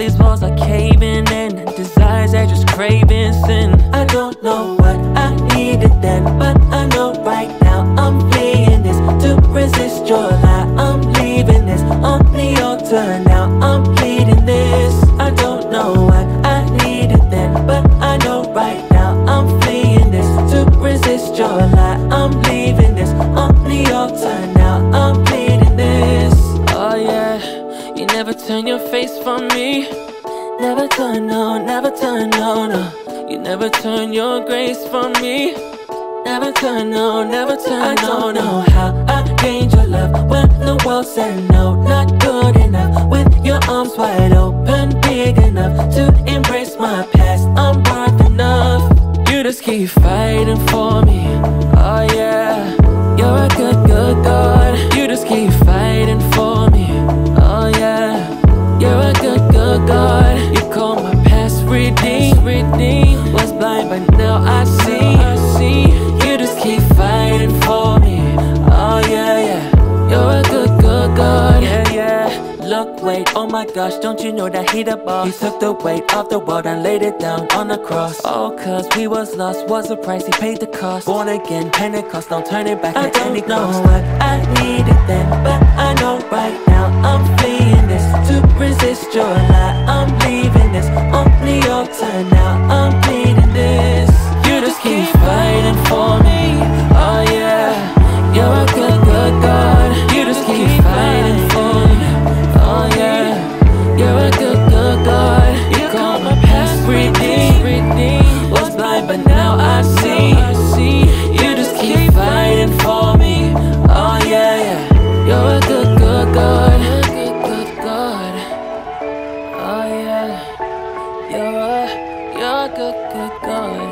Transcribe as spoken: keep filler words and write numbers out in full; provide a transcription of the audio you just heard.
these walls are caving in, and desires are just craving sin. I don't know what I needed then, but I know right now I'm fleeing this to resist your lie. I'm leaving this on the altar now. I'm pleading this. I don't know what I needed then, but I know right now I'm fleeing this to resist your lie. I'm leaving this on the altar now. I'm pleading this. Oh yeah, you never turn your face from me. Never turn, no, never turn, no, no. You never turn your grace from me. Never turn, no, never turn, no, no. I don't know how I gained your love when the world said no, not good enough. With your arms wide open, big enough to embrace my past. I'm worth enough. You just keep fighting for me. Oh yeah, you're a good, good God. You just keep fighting for me. Oh yeah, you're a good, good God. You call my past redeemed, redeemed. Was blind but now I see, I see. You just keep fighting for me. Oh yeah, yeah, you're a good, good God. Yeah, yeah. Look, wait, oh my gosh, don't you know that he the boss? He took the weight of the world and laid it down on the cross. All cause we was lost, was the price, he paid the cost. Born again, Pentecost, don't turn it back at any cost. I don't know what I needed then, but I know right now I'm fleeing this to resist your lie. I'm leaving this on the altar now. I'm pleading this. You just keep fighting for me. Oh yeah, you're a good, good God. You just keep fighting for me. Oh yeah, you're a good, good God. You call my past redeemed, redeemed. Was blind but now I see, I see. You just keep fighting for me. Oh yeah, yeah, you're a good, good God. You're a good, good God. Oh yeah, you're a, you're a good, good God.